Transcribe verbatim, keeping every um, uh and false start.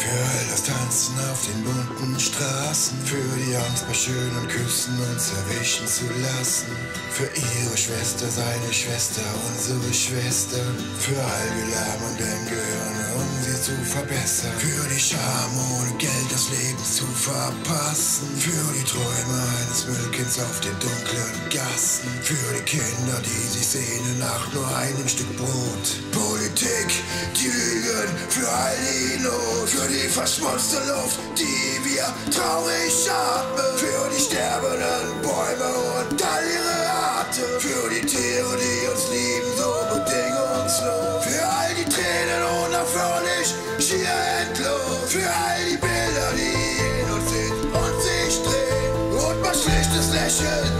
Für all das Tanzen auf den bunten Straßen, für die Angst bei schönen Küssen uns erwischen zu lassen, für ihre Schwester, seine Schwester, unsere Schwester, für all die lärmenden Gehirne, um sie zu verbessern, für die Scham ohne Geld das Leben zu verpassen, für die Träume eines Müllkinds auf den dunklen Gassen, für die Kinder, die sich sehnen nach nur einem Stück Brot. Politik, die Lügen, für all die Not, für die verschmutzte Luft, die wir traurig atmen, für die sterbenden Bäume und all ihre Arten, für die Tiere, die uns lieben, so bedingungslos, für all die Tränen unaufhörlich, schier endlos, für all die Bilder, die in uns sind und sich drehen, und mein schlichtes Lächeln